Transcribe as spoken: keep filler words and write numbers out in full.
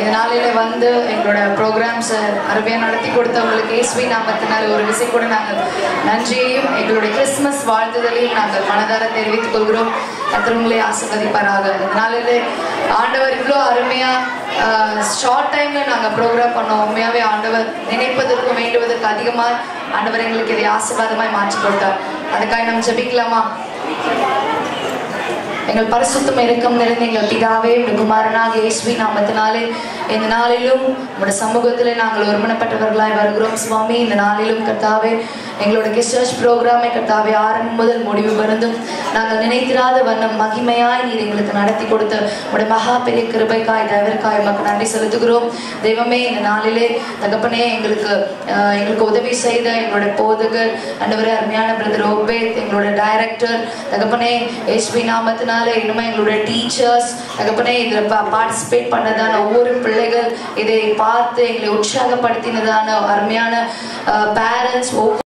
இந்த நாளில வந்து எங்களோட ப்ரோக்ராம்ஸை அருமையாக நடத்தி கொடுத்தவங்களுக்கு இயேசுவி நாமத்தினால் ஒரு விசை கூட நாங்கள் நன்றியையும் எங்களுடைய கிறிஸ்மஸ் வாழ்த்துதலையும் நாங்கள் மனதார தெரிவித்துக் கொள்கிறோம். கர்த்தர் ஆசீர்வதிப்பாராக. இந்த நாளில் ஆண்டவர் இவ்வளோ அருமையாக ஷார்ட் டைமில் நாங்கள் ப்ரோக்ராம் பண்ணோம். உண்மையாகவே ஆண்டவர் நினைப்பதற்கும் வேண்டுவதற்கு அதிகமாக ஆண்டவர் எங்களுக்கு இதை ஆசீர்வாதமாய் மாற்றி கொடுத்தார். அதுக்காக நம்ம ஜெபிக்கலாமா? எங்கள் பரிசுத்தம் இரக்கம் நிறைந்த எங்கள் பிதாவே, உடைய குமாரனாக இயேசுவி நாமத்தினாலே இந்த நாளிலும் உடைய சமூகத்தில் நாங்கள் ஒருமனப்பட்டவர்களாய் வருகிறோம் சுவாமி. இந்த நாளிலும் கர்த்தாவே எங்களோட கிறிஸ்டர்ஸ் ப்ரோக்ராமை கர்த்தாவே ஆரம்பம் முதல் முடிவு வருந்தும் நாங்கள் நினைத்திராத வண்ணம் மகிமையாய் நீர் எங்களுக்கு நடத்தி கொடுத்த உடைய மகா பெரிய கிருபைக்காய் தயவிற்காய் உமக்கு நன்றி செலுத்துகிறோம். தெய்வமே, இந்த நாளிலே தகப்பனே எங்களுக்கு எங்களுக்கு உதவி செய்த எங்களுடைய போதகர் ஆண்டவரே, அருமையான பிரதர் ஓபேத், எங்களோட டைரக்டர் தகப்பனே இயேசுவி நாமத்தினாலே, இன்னுமே எங்களுடைய டீச்சர்ஸ் தகப்பனே, இதில் பார்ட்டிசிபேட் பண்ணதான ஒவ்வொரு பிள்ளைகள், இதை பார்த்து எங்களை உற்சாகப்படுத்தினதான அருமையான பேரண்ட்ஸ், ஒவ்வொரு